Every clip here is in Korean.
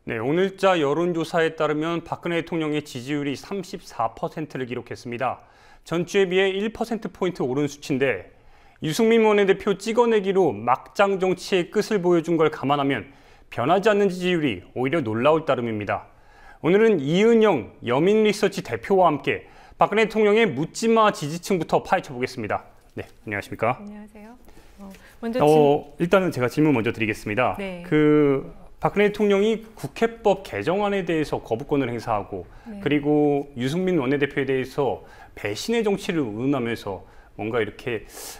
네, 오늘자 여론조사에 따르면 박근혜 대통령의 지지율이 34%를 기록했습니다. 전주에 비해 1%포인트 오른 수치인데 유승민 원내대표 찍어내기로 막장 정치의 끝을 보여준 걸 감안하면 변하지 않는 지지율이 오히려 놀라울 따름입니다. 오늘은 이은영 여민리서치 대표와 함께 박근혜 대통령의 묻지마 지지층부터 파헤쳐보겠습니다. 네, 안녕하십니까? 안녕하세요. 일단은 제가 질문 먼저 드리겠습니다. 네. 박근혜 대통령이 국회법 개정안에 대해서 거부권을 행사하고 네. 그리고 유승민 원내대표에 대해서 배신의 정치를 운운하면서 뭔가 이렇게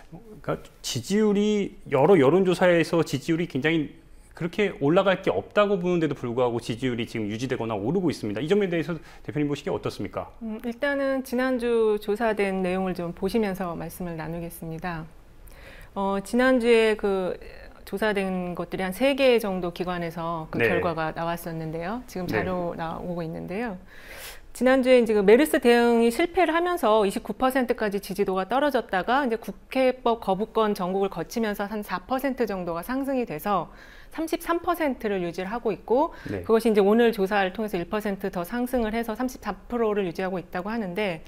지지율이 여러 여론조사에서 지지율이 굉장히 그렇게 올라갈 게 없다고 보는데도 불구하고 지지율이 지금 유지되거나 오르고 있습니다. 이 점에 대해서 대표님 보시기에 어떻습니까? 일단은 지난주 조사된 내용을 좀 보시면서 말씀을 나누겠습니다. 지난주에 조사된 것들이 한 3개 정도 기관에서 그 네. 결과가 나왔었는데요. 지금 자료 나오고 있는데요. 지난주에 이제 메르스 대응이 실패를 하면서 29%까지 지지도가 떨어졌다가 이제 국회법 거부권 전국을 거치면서 한 4% 정도가 상승이 돼서 33%를 유지를 하고 있고, 네. 그것이 이제 오늘 조사를 통해서 1% 더 상승을 해서 34%를 유지하고 있다고 하는데,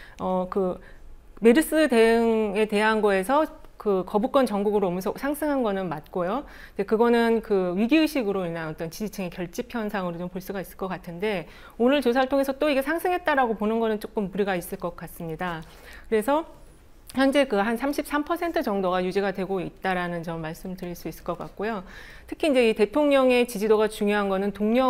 메르스 대응에 대한 거에서 거부권 전국으로 오면서 상승한 거는 맞고요. 근데 그거는 위기의식으로 인한 어떤 지지층의 결집 현상으로 좀 볼 수가 있을 것 같은데, 오늘 조사를 통해서 또 이게 상승했다라고 보는 거는 조금 무리가 있을 것 같습니다. 그래서 현재 한 33% 정도가 유지가 되고 있다라는 점 말씀드릴 수 있을 것 같고요. 특히 이제 이 대통령의 지지도가 중요한 거는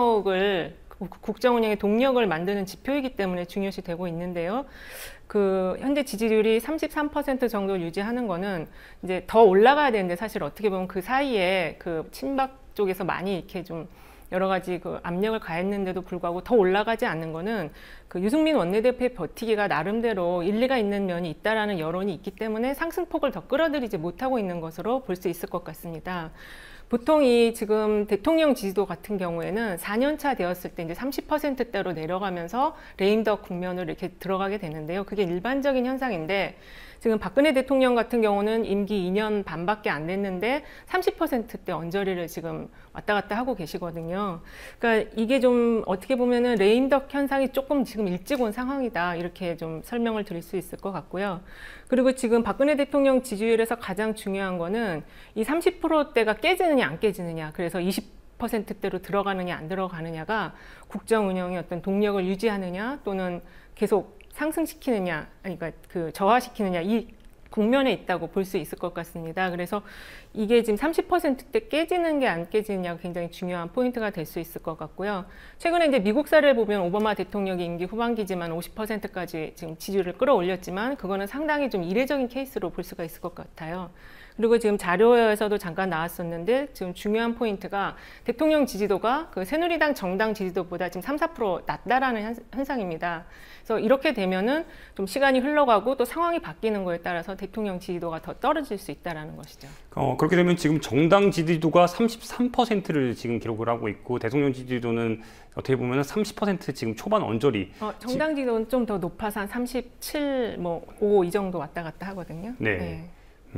국정 운영의 동력을 만드는 지표이기 때문에 중요시 되고 있는데요. 현재 지지율이 33% 정도 유지하는 거는 이제 더 올라가야 되는데, 사실 어떻게 보면 그 사이에 친박 쪽에서 많이 이렇게 좀 여러 가지 압력을 가했는데도 불구하고 더 올라가지 않는 거는 유승민 원내대표의 버티기가 나름대로 일리가 있는 면이 있다라는 여론이 있기 때문에 상승폭을 더 끌어들이지 못하고 있는 것으로 볼 수 있을 것 같습니다. 보통 지금 대통령 지지도 같은 경우에는 4년차 되었을 때 이제 30%대로 내려가면서 레임덕 국면으로 이렇게 들어가게 되는데요. 그게 일반적인 현상인데, 지금 박근혜 대통령 같은 경우는 임기 2년 반밖에 안 됐는데 30%대 언저리를 지금 왔다 갔다 하고 계시거든요. 그러니까 이게 좀 어떻게 보면은 레임덕 현상이 조금 지금 일찍 온 상황이다, 이렇게 좀 설명을 드릴 수 있을 것 같고요. 그리고 지금 박근혜 대통령 지지율에서 가장 중요한 거는 이 30%대가 깨지느냐 안 깨지느냐, 그래서 20%대로 들어가느냐 안 들어가느냐가 국정 운영의 어떤 동력을 유지하느냐 또는 계속 상승시키느냐, 그러니까 저하시키느냐, 이 국면에 있다고 볼 수 있을 것 같습니다. 그래서 이게 지금 30%대 깨지는 게 안 깨지느냐가 굉장히 중요한 포인트가 될 수 있을 것 같고요. 최근에 이제 미국 사례를 보면 오바마 대통령이 임기 후반기지만 50%까지 지금 지지율을 끌어올렸지만, 그거는 상당히 좀 이례적인 케이스로 볼 수가 있을 것 같아요. 그리고 지금 자료에서도 잠깐 나왔었는데, 지금 중요한 포인트가 대통령 지지도가 새누리당 정당 지지도보다 지금 3~4% 낮다라는 현상입니다. 그래서 이렇게 되면은 좀 시간이 흘러가고 또 상황이 바뀌는 거에 따라서 대통령 지지도가 더 떨어질 수 있다라는 것이죠. 그렇게 되면 지금 정당 지지도가 33%를 지금 기록을 하고 있고, 대통령 지지도는 어떻게 보면 30% 지금 초반 언저리. 정당 지지도는 좀 더 높아서 한 37, 5 이 정도 왔다 갔다 하거든요. 네. 네.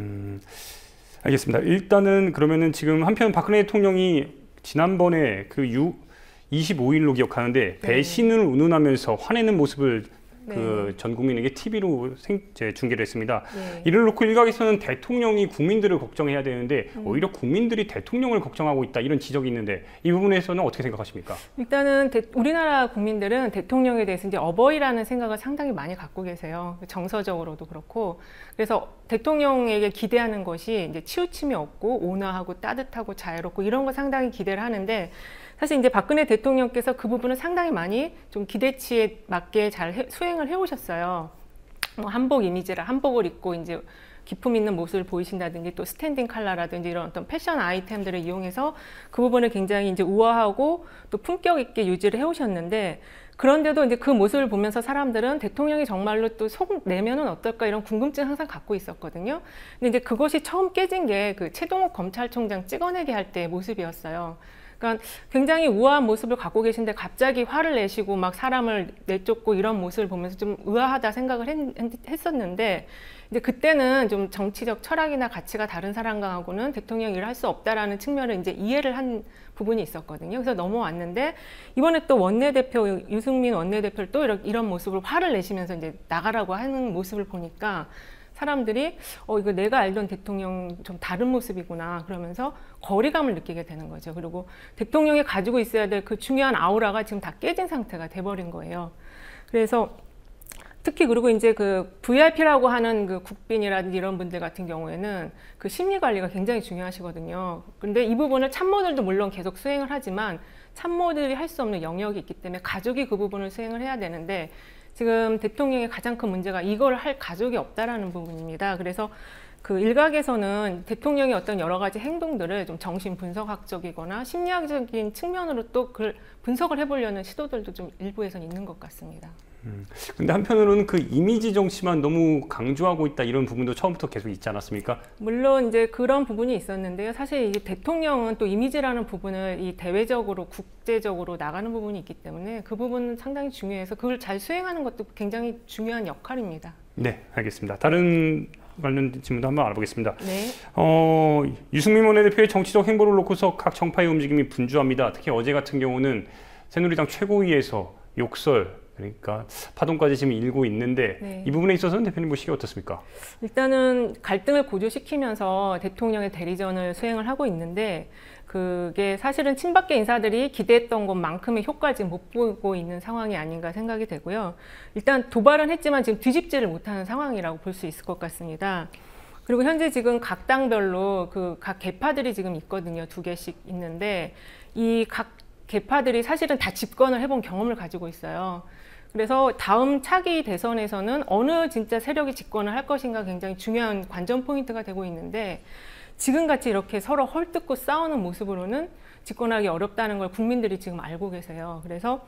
알겠습니다. 일단은 그러면은 지금 한편 박근혜 대통령이 지난번에 25일로 기억하는데 배신을 운운하면서 화내는 모습을 전 국민에게 TV로 중계를 했습니다. 네. 이를 놓고 일각에서는 대통령이 국민들을 걱정해야 되는데 오히려 국민들이 대통령을 걱정하고 있다, 이런 지적이 있는데 이 부분에서는 어떻게 생각하십니까? 일단은 우리나라 국민들은 대통령에 대해서 이제 어버이라는 생각을 상당히 많이 갖고 계세요. 정서적으로도 그렇고. 그래서 대통령에게 기대하는 것이 이제 치우침이 없고 온화하고 따뜻하고 자유롭고 이런 거 상당히 기대를 하는데, 사실 이제 박근혜 대통령께서 그 부분을 상당히 많이 좀 기대치에 맞게 잘 수행을 해오셨어요. 한복 이미지라 한복을 입고 이제 기품 있는 모습을 보이신다든지, 또 스탠딩 컬러라든지 이런 어떤 패션 아이템들을 이용해서 그 부분을 굉장히 이제 우아하고 또 품격 있게 유지를 해오셨는데, 그런데도 이제 그 모습을 보면서 사람들은 대통령이 정말로 또 속 내면은 어떨까, 이런 궁금증 항상 갖고 있었거든요. 근데 이제 그것이 처음 깨진 게 최동욱 검찰총장 찍어내기 할 때의 모습이었어요. 그러니까 굉장히 우아한 모습을 갖고 계신데 갑자기 화를 내시고 막 사람을 내쫓고 이런 모습을 보면서 좀 의아하다 생각을 했었는데, 이제 그때는 좀 정치적 철학이나 가치가 다른 사람하고는 대통령 일을 할 수 없다라는 측면을 이제 이해를 한 부분이 있었거든요. 그래서 넘어왔는데 이번에 또 원내대표 유승민 원내대표를 또 이런 모습으로 화를 내시면서 이제 나가라고 하는 모습을 보니까 사람들이 이거 내가 알던 대통령 좀 다른 모습이구나 그러면서 거리감을 느끼게 되는 거죠. 그리고 대통령이 가지고 있어야 될 그 중요한 아우라가 지금 다 깨진 상태가 돼버린 거예요. 그래서 특히 그리고 이제 그 VIP라고 하는 그 국빈이라든지 이런 분들 같은 경우에는 그 심리 관리가 굉장히 중요하시거든요. 근데 이 부분을 참모들도 물론 계속 수행을 하지만 참모들이 할 수 없는 영역이 있기 때문에 가족이 그 부분을 수행을 해야 되는데 지금 대통령의 가장 큰 문제가 이걸 할 가족이 없다라는 부분입니다. 그래서 그 일각에서는 대통령의 어떤 여러 가지 행동들을 좀 정신 분석학적이거나 심리학적인 측면으로 또 그걸 분석을 해보려는 시도들도 좀 일부에서는 있는 것 같습니다. 근데 한편으로는 그 이미지 정치만 너무 강조하고 있다 이런 부분도 처음부터 계속 있지 않았습니까? 물론 이제 그런 부분이 있었는데요. 사실 이 대통령은 또 이미지라는 부분을 이 대외적으로 국제적으로 나가는 부분이 있기 때문에 그 부분은 상당히 중요해서 그걸 잘 수행하는 것도 굉장히 중요한 역할입니다. 네, 알겠습니다. 다른 관련 질문도 한번 알아보겠습니다. 네. 유승민 원내대표의 정치적 행보를 놓고서 각 정파의 움직임이 분주합니다. 특히 어제 같은 경우는 새누리당 최고위에서 욕설 그러니까 파동까지 지금 일고 있는데 네. 이 부분에 있어서는 대표님 보시기에 어떻습니까? 일단은 갈등을 고조시키면서 대통령의 대리전을 수행을 하고 있는데 그게 사실은 친박계 인사들이 기대했던 것만큼의 효과를 지금 못 보고 있는 상황이 아닌가 생각이 되고요. 일단 도발은 했지만 지금 뒤집지를 못하는 상황이라고 볼 수 있을 것 같습니다. 그리고 현재 지금 각 당별로 그 각 계파들이 지금 있거든요. 2개씩 있는데 이 각 계파들이 사실은 다 집권을 해본 경험을 가지고 있어요. 그래서 다음 차기 대선에서는 어느 진짜 세력이 집권을 할 것인가 굉장히 중요한 관전 포인트가 되고 있는데 지금같이 이렇게 서로 헐뜯고 싸우는 모습으로는 집권하기 어렵다는 걸 국민들이 지금 알고 계세요. 그래서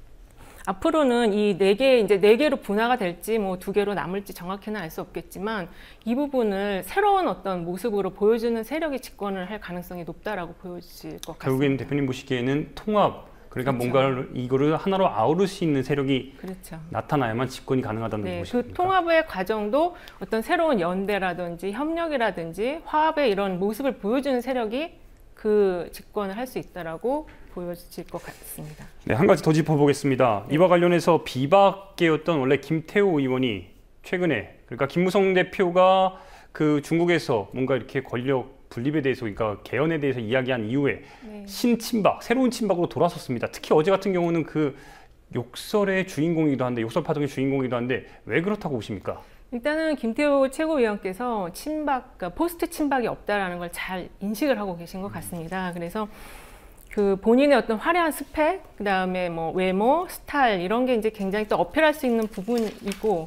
앞으로는 이 4개, 이제 4개로 분화가 될지 뭐 2개로 남을지 정확히는 알 수 없겠지만 이 부분을 새로운 어떤 모습으로 보여주는 세력이 집권을 할 가능성이 높다라고 보여질 것 같습니다. 결국에는 대표님 보시기에는 통합, 그러니까 그렇죠. 뭔가를 이거를 하나로 아우를 수 있는 세력이 그렇죠. 나타나야만 집권이 가능하다는 네, 것입니까? 그 통합의 과정도 어떤 새로운 연대라든지 협력이라든지 화합의 이런 모습을 보여주는 세력이 그 집권을 할 수 있다라고 보여질 것 같습니다. 네, 한 가지 더 짚어보겠습니다. 네. 이와 관련해서 비박계였던 원래 김태호 의원이 최근에 그러니까 김무성 대표가 그 중국에서 뭔가 이렇게 권력 분립에 대해서 그러니까 개헌에 대해서 이야기한 이후에 네. 신친박, 새로운 친박으로 돌아섰습니다. 특히 어제 같은 경우는 그 욕설의 주인공이기도 한데 욕설 파동의 주인공이기도 한데 왜 그렇다고 보십니까? 일단은 김태호 최고위원께서 친박, 그러니까 포스트 친박이 없다라는 걸 잘 인식을 하고 계신 것 같습니다. 그래서 그 본인의 어떤 화려한 스펙, 그 다음에 뭐 외모, 스타일 이런 게 이제 굉장히 또 어필할 수 있는 부분이고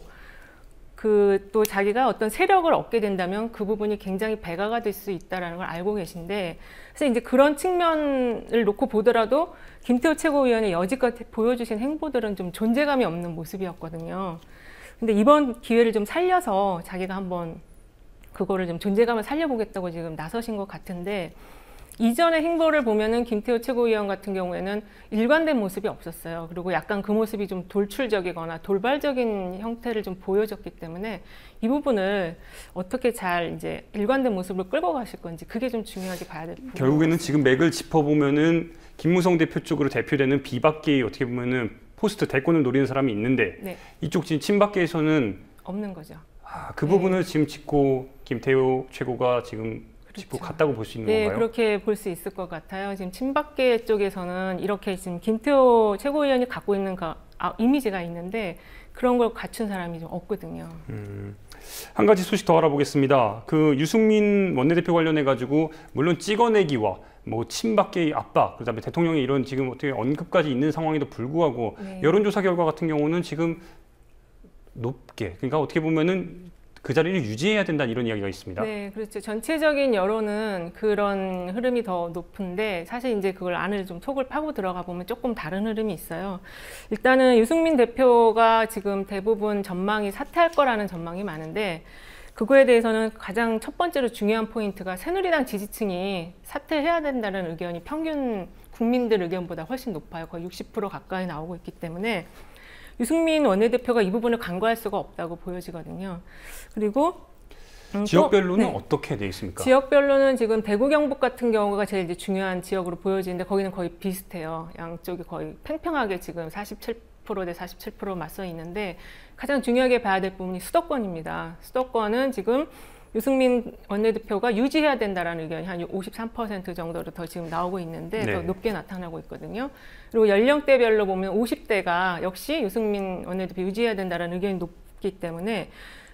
그 또 자기가 어떤 세력을 얻게 된다면 그 부분이 굉장히 배가가 될 수 있다라는 걸 알고 계신데 그래서 이제 그런 측면을 놓고 보더라도 김태호 최고위원의 여지껏 보여주신 행보들은 좀 존재감이 없는 모습이었거든요. 근데 이번 기회를 좀 살려서 자기가 한번 그거를 좀 존재감을 살려보겠다고 지금 나서신 것 같은데 이전의 행보를 보면은 김태호 최고위원 같은 경우에는 일관된 모습이 없었어요. 그리고 약간 그 모습이 좀 돌출적이거나 돌발적인 형태를 좀 보여줬기 때문에 이 부분을 어떻게 잘 이제 일관된 모습으로 끌고 가실 건지 그게 좀 중요하게 봐야 될 부분. 결국에는 지금 맥을 짚어보면은 김무성 대표 쪽으로 대표되는 비박계의 어떻게 보면은 포스트 대권을 노리는 사람이 있는데 네. 이쪽 지금 친박계에서는 없는 거죠. 그 부분을 지금 짚고 김태호 최고가 지금 짚고 갔다고 볼 수 있는 네, 건가요? 그렇게 볼 수 있을 것 같아요. 지금 친박계 쪽에서는 이렇게 지금 김태호 최고위원이 갖고 있는 이미지가 있는데 그런 걸 갖춘 사람이 좀 없거든요. 한 가지 소식 더 알아보겠습니다. 그 유승민 원내대표 관련해 가지고 물론 찍어내기와 뭐 친박계의 압박, 그다음에 대통령의 이런 지금 어떻게 언급까지 있는 상황에도 불구하고 네. 여론조사 결과 같은 경우는 지금 높게, 그러니까 어떻게 보면은 그 자리를 유지해야 된다는 이런 이야기가 있습니다. 네, 그렇죠. 전체적인 여론은 그런 흐름이 더 높은데 사실 이제 그걸 안을 좀 속을 파고 들어가 보면 조금 다른 흐름이 있어요. 일단은 유승민 대표가 지금 대부분 전망이 사퇴할 거라는 전망이 많은데 그거에 대해서는 가장 첫 번째로 중요한 포인트가 새누리당 지지층이 사퇴해야 된다는 의견이 평균 국민들 의견보다 훨씬 높아요. 거의 60% 가까이 나오고 있기 때문에 유승민 원내대표가 이 부분을 간과할 수가 없다고 보여지거든요. 그리고 지역별로는 네. 어떻게 돼 있습니까? 지역별로는 지금 대구 경북 같은 경우가 제일 이제 중요한 지역으로 보여지는데 거기는 거의 비슷해요. 양쪽이 거의 팽팽하게 지금 47% 대 47% 맞서 있는데 가장 중요하게 봐야 될 부분이 수도권입니다. 수도권은 지금 유승민 원내대표가 유지해야 된다라는 의견이 한 53% 정도로 더 지금 나오고 있는데 네. 더 높게 나타나고 있거든요. 그리고 연령대별로 보면 50대가 역시 유승민 원내대표 유지해야 된다라는 의견이 높기 때문에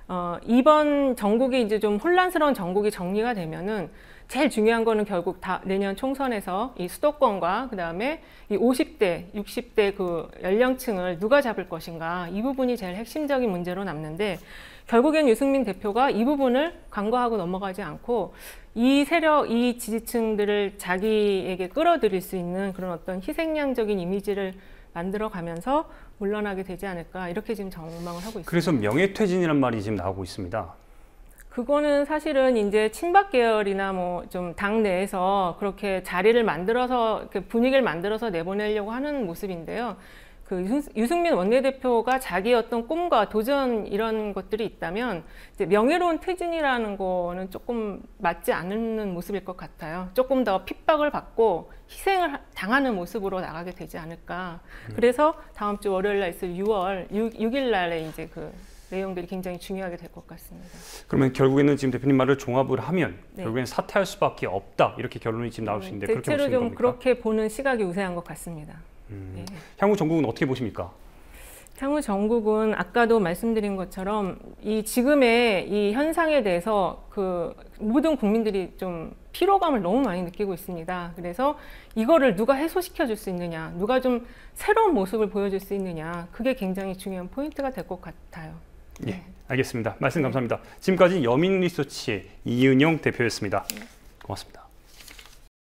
이번 전국이 이제 좀 혼란스러운 전국이 정리가 되면은 제일 중요한 거는 결국 다 내년 총선에서 이 수도권과 그다음에 이 50대, 60대 그 연령층을 누가 잡을 것인가 이 부분이 제일 핵심적인 문제로 남는데 결국엔 유승민 대표가 이 부분을 간과하고 넘어가지 않고 이 세력, 이 지지층들을 자기에게 끌어들일 수 있는 그런 어떤 희생양적인 이미지를 만들어가면서 물러나게 되지 않을까 이렇게 지금 전망을 하고 있습니다. 그래서 명예퇴진이란 말이 지금 나오고 있습니다. 그거는 사실은 이제 친박 계열이나 뭐 좀 당 내에서 그렇게 자리를 만들어서 분위기를 만들어서 내보내려고 하는 모습인데요. 그 유승민 원내대표가 자기의 어떤 꿈과 도전 이런 것들이 있다면 이제 명예로운 퇴진이라는 거는 조금 맞지 않는 모습일 것 같아요. 조금 더 핍박을 받고 희생을 당하는 모습으로 나가게 되지 않을까. 그래서 다음 주 월요일 날 있을 6월 6일 날에 이제 그 내용들이 굉장히 중요하게 될 것 같습니다. 그러면 결국에는 지금 대표님 말을 종합을 하면 네. 결국엔 사퇴할 수밖에 없다 이렇게 결론이 지금 나올 수 있는데 그렇게 대체로 보시는 좀 겁니까? 그렇게 보는 시각이 우세한 것 같습니다. 네. 향후 전국은 어떻게 보십니까? 향후 전국은 아까도 말씀드린 것처럼 이 지금의 이 현상에 대해서 그 모든 국민들이 좀 피로감을 너무 많이 느끼고 있습니다. 그래서 이거를 누가 해소시켜 줄 수 있느냐, 누가 좀 새로운 모습을 보여줄 수 있느냐, 그게 굉장히 중요한 포인트가 될 것 같아요. 예, 알겠습니다. 말씀 감사합니다. 지금까지 여민리서치의 이은영 대표였습니다. 고맙습니다.